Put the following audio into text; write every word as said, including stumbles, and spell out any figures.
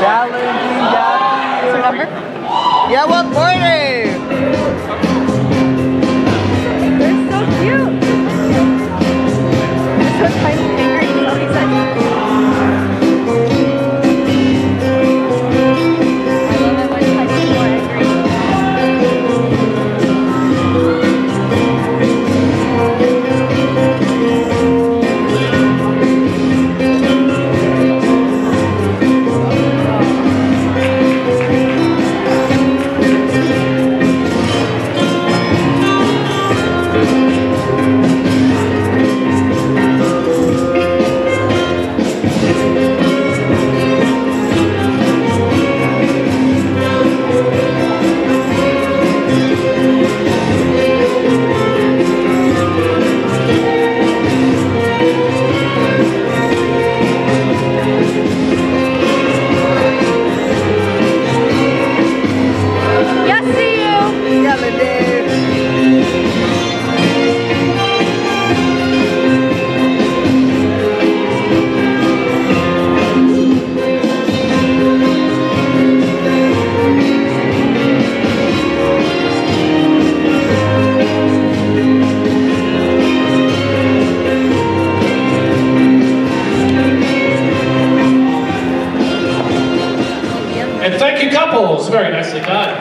What's your number? Yeah, what morning? They're so cute. This one's my favorite. He's always such I love it when Teddy's more angry. And thank you, couples. Very nicely done.